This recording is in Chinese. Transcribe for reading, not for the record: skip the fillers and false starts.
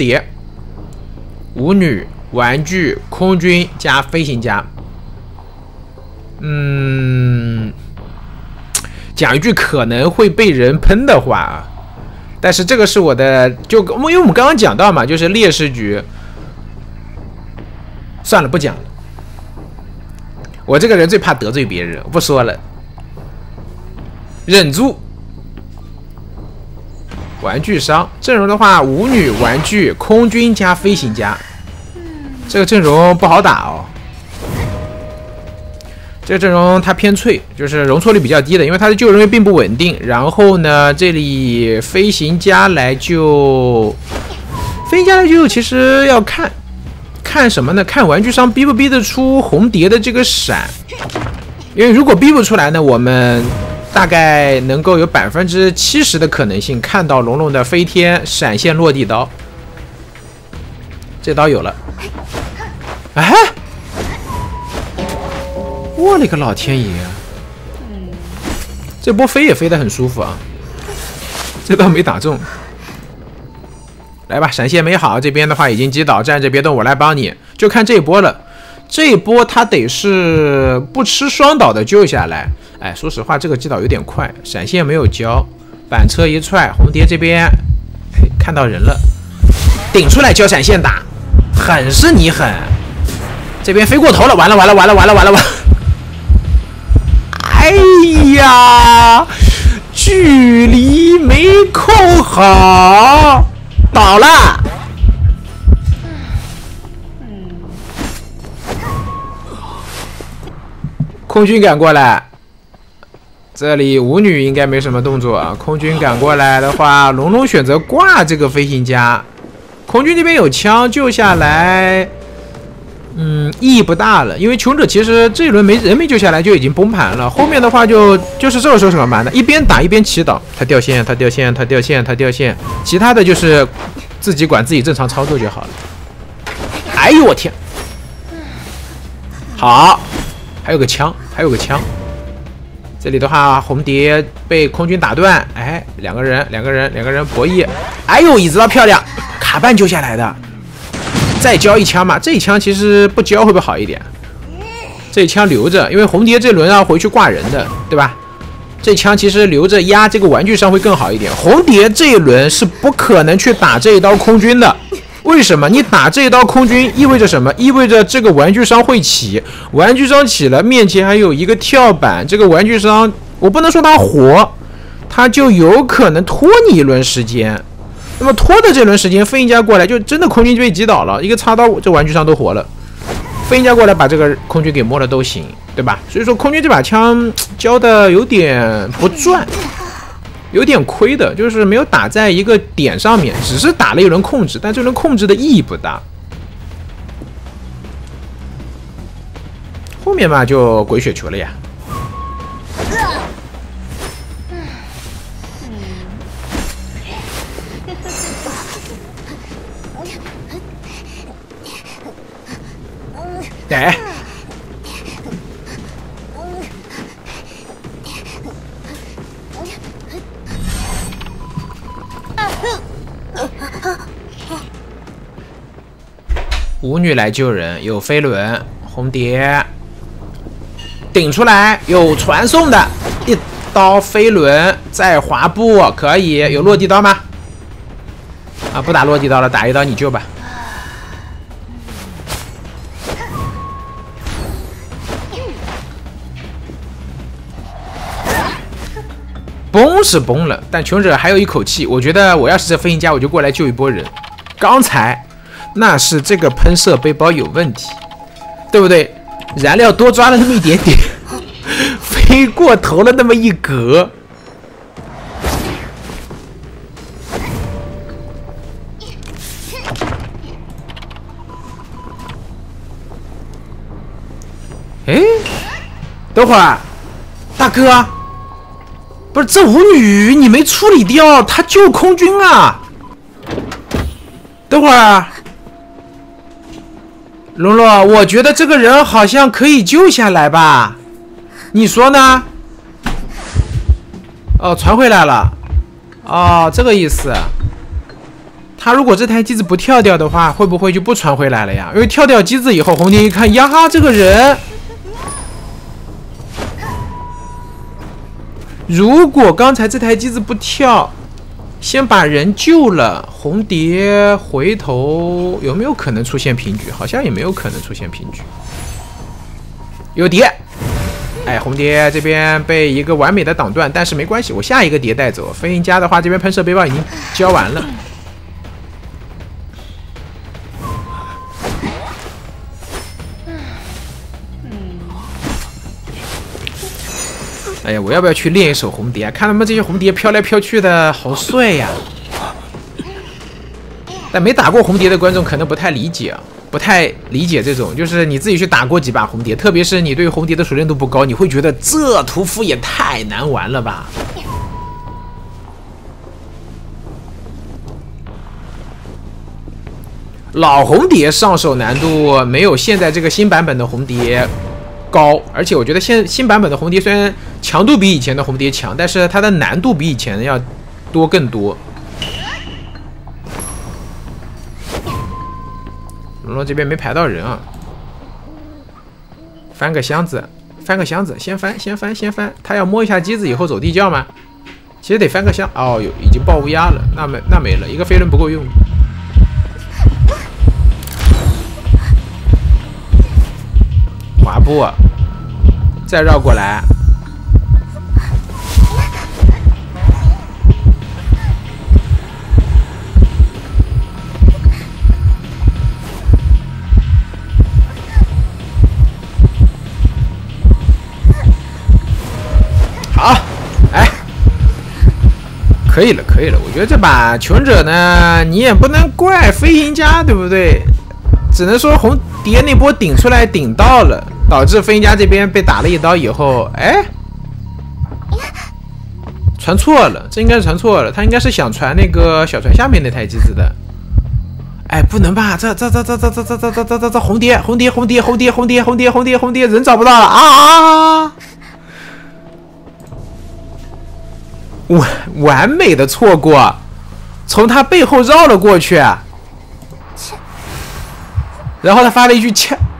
蝶、舞女、玩具、空军加飞行家。讲一句可能会被人喷的话啊，但是这个是我的，因为我们刚刚讲到嘛，就是劣势局。算了，不讲了。我这个人最怕得罪别人，不说了，忍住。玩具商阵容的话，舞女、玩具、空军加飞行家，这个阵容不好打哦。这个阵容它偏脆，就是容错率比较低的，因为它的救人位并不稳定。然后呢，这里飞行家来救，其实要看什么呢？看玩具商逼不逼得出红蝶的这个闪，因为如果逼不出来呢，我们大概能够有70%的可能性看到龙龙的飞天闪现落地刀。这刀有了，哎，我勒个老天爷！这波飞也飞得很舒服啊，这刀没打中。来吧，闪现没好，这边的话已经击倒，站着别动，我来帮你。就看这一波了，这一波他得是不吃双倒的救下来。哎，说实话，这个击倒有点快，闪现没有交，板车一踹，红蝶这边，哎，看到人了，顶出来交闪现打，狠是你狠，这边飞过头了，完了！哎呀，距离没控好。倒了，空军赶过来，这里舞女应该没什么动作啊。空军赶过来的话，龙龙选择挂这个飞行家，空军这边有枪救下来，意义不大了，因为穷者其实这一轮人没救下来就已经崩盘了。后面的话就是这个时候是干嘛呢？一边打一边祈祷，他掉线，其他的就是自己管自己正常操作就好了。哎呦我天！好，还有个枪。这里的话，红蝶被空军打断，哎，两个人博弈。哎呦，椅子刀漂亮，卡半救下来的。再交一枪嘛，这一枪其实不交会不会好一点？这一枪留着，因为红蝶这轮要回去挂人的，对吧？这枪其实留着压这个玩具商会更好一点。红蝶这一轮是不可能去打这一刀空军的，为什么？你打这一刀空军意味着什么？意味着这个玩具商会起，玩具商起了，面前还有一个跳板，这个玩具商我不能说他活，他就有可能拖你一轮时间。那么拖的这轮时间，飞行家过来就真的空军就被击倒了，一个插刀，这玩具商都活了。飞行家过来把这个空军给摸了都行，对吧？所以说空军这把枪交的有点不赚，有点亏的，就是没有打在一个点上面，只是打了一轮控制，但这轮控制的意义不大。后面嘛就滚雪球了呀。哎，舞女来救人，有飞轮，红蝶顶出来，有传送的，一刀飞轮，再滑步，可以有落地刀吗？啊，不打落地刀了，打一刀你救吧。崩是崩了，但穷者还有一口气。我觉得我要是这飞行家，我就过来救一波人。刚才那是这个喷射背包有问题，对不对？燃料多抓了那么一点点，飞过头了那么一格。哎，等会儿，大哥。不是这舞女你没处理掉，她救空军啊！等会儿，龙龙，我觉得这个人好像可以救下来吧？你说呢？哦，传回来了。哦，这个意思。 他如果这台机子不跳掉的话，会不会就不传回来了呀？因为跳掉机子以后，红蝶一看呀，这个人。如果刚才这台机子不跳，先把人救了，红蝶回头有没有可能出现平局？好像也没有可能出现平局。有蝶，哎，红蝶这边被一个完美的挡断，但是没关系，我下一个蝶带走。飞行家的话，这边喷射背包已经交完了。哎呀，我要不要去练一手红蝶啊？看他们这些红蝶飘来飘去的，好帅呀！但没打过红蝶的观众可能不太理解啊，不太理解这种，就是你自己去打过几把红蝶，特别是你对红蝶的熟练度不高，你会觉得这屠夫也太难玩了吧？老红蝶上手难度没有现在这个新版本的红蝶高，而且我觉得新版本的红蝶虽然强度比以前的红蝶强，但是它的难度比以前的要多更多。龙龙这边没排到人啊，翻个箱子，翻个箱子，先翻。他要摸一下机子以后走地窖吗？其实得翻个箱。哦，有已经爆乌鸦了，那没了，一个飞轮不够用。滑步，再绕过来。好，哎，可以了。我觉得这把穷者呢，你也不能怪飞行家，对不对？只能说红蝶那波顶出来顶到了，导致飞行家这边被打了一刀以后，哎，传错了，这应该是传错了，他应该是想传那个小船下面那台机子的。哎，不能吧？这红蝶，人找不到了啊！完美的错过，从他背后绕了过去。然后他发了一句